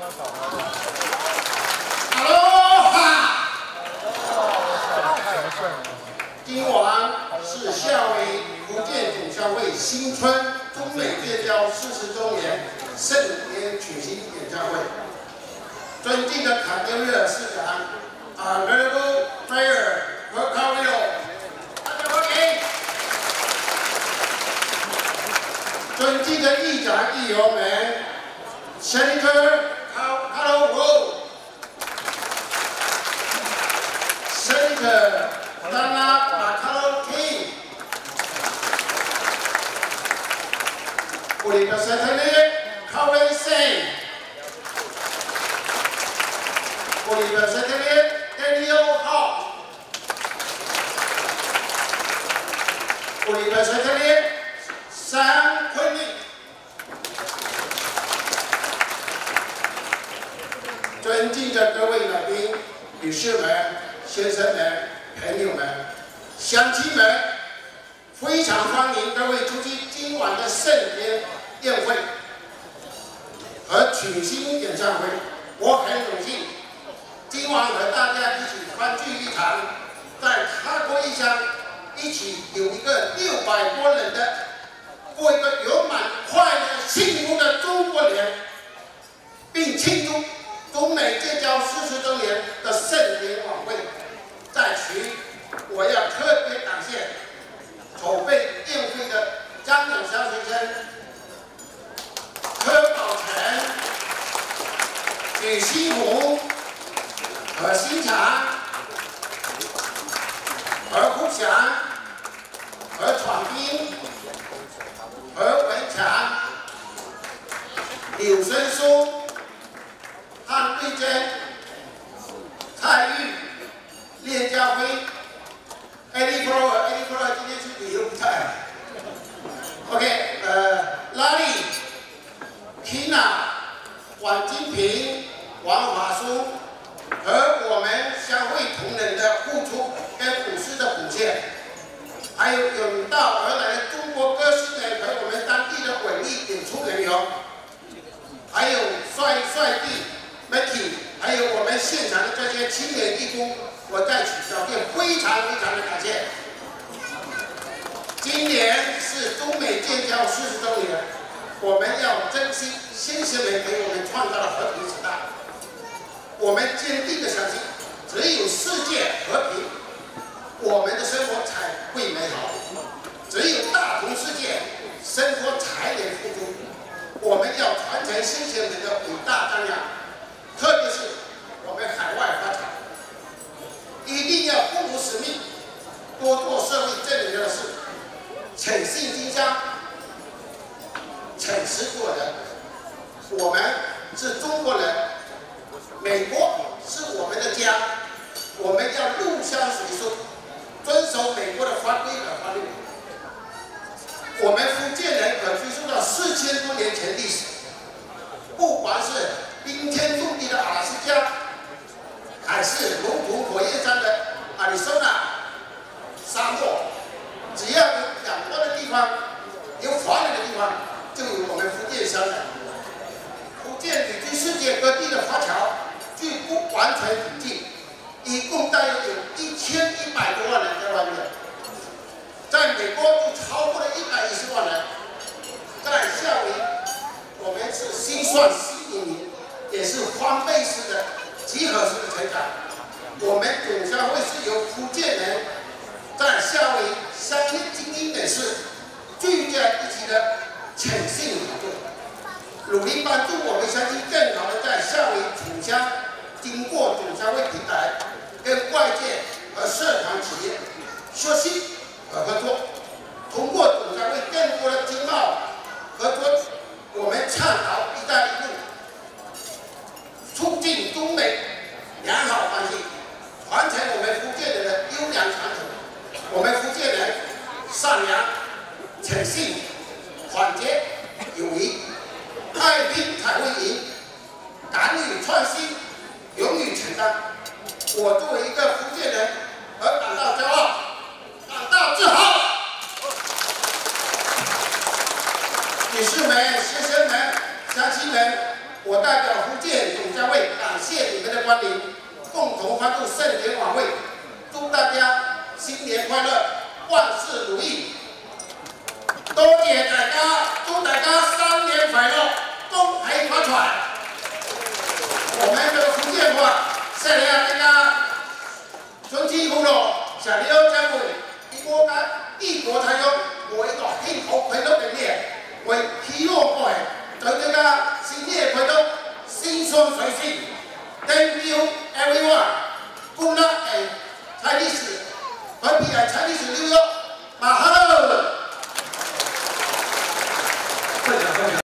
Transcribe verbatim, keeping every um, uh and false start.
哈喽哈！今晚是夏威福建总商会新春中美建交四十周年盛年举行演唱会。尊敬的坎德瑞尔市长 Honorable Mayor 何康威友，大家欢迎！尊敬的议长议员们 ，Senator Carl Rowe。 Senator Dana Macaro King, Political Secretary Kawen Singh, Political Secretary Daniel Hawk, Political Secretary Sam Quinny。尊敬的各位来宾、女士们。 先生们、朋友们、乡亲们，非常欢迎各位出席今晚的盛年宴会和曲新演唱会。我很荣幸，今晚和大家一起欢聚一堂，在他国异乡一起有一个六百多人的过一个圆满、快乐、幸福的中国年，并庆祝中美建交四十周年的盛年晚会。 在此，我要特别感谢筹备宴会的张永祥先生、柯宝成、许西红、何新强、何福祥、何闯斌、何文强、柳生松、汉桂珍、蔡玉。 列家辉 ，Eddie Flower，Eddie Flower 今天去旅游不在。OK， 呃，拉力 ，Tina， 王金平、王华松和我们相会同仁的付出跟无私的贡献，还有远道而来的中国歌星人和我们当地的文艺演出人员，还有帅帅弟 Mickey， 还有我们现场的这些青年义工。 我在此表示非常非常的感谢。今年是中美建交四十周年，我们要珍惜先贤们给我们创造的和平时代。我们坚定的相信，只有世界和平，我们的生活才会美好；只有大同世界，生活才能富足。我们要传承先贤们的伟大张扬，特别是我们海外发展。 一定要不辱使命，多做社会正能量的事，诚信经商，诚实做人。我们是中国人，美国是我们的家，我们要入乡随俗，遵守美国的法规和法律。我们福建人可追溯到四千多年前历史，不管是冰天冻地的阿拉斯加。 还是龙吐火焰山的亚利桑那沙漠，只要有阳光的地方，有华人的地方，就有我们福建乡人。福建旅居世界各地的华侨，据不完全统计，一共大约有一千一百多万人在外面。在美国就超过了一百一十万人。在夏威夷，我们是心算吸引民，也是翻倍式的。 集合式的成长，我们总商会是由福建人在夏威夷商业精英人士聚在一起的诚信合作，努力帮助我们乡亲更好的在夏威夷处乡，经过总商会平台跟外界和社团企业学习和合作，通过总商会更多的经贸合作，我们倡导“一带一路”。 促进中美良好关系，传承我们福建人的优良传统。我们福建人善良、诚信、团结、友谊，爱拼才会赢，敢于创新，勇于承担。我作为一个福建人，而感到骄傲，感到自豪。女士们、先生们、乡亲们，我代表福建。 家卫，感谢你们的光临，共同欢度盛典晚会，祝大家新年快乐，万事如意。多谢大家，祝大家新年快乐，恭喜发财。我们的福建话，下列大家春季福乐，下列将会一国家一国泰中，我一个幸福快乐的年，为希望我哋大家新年快乐，心想水性。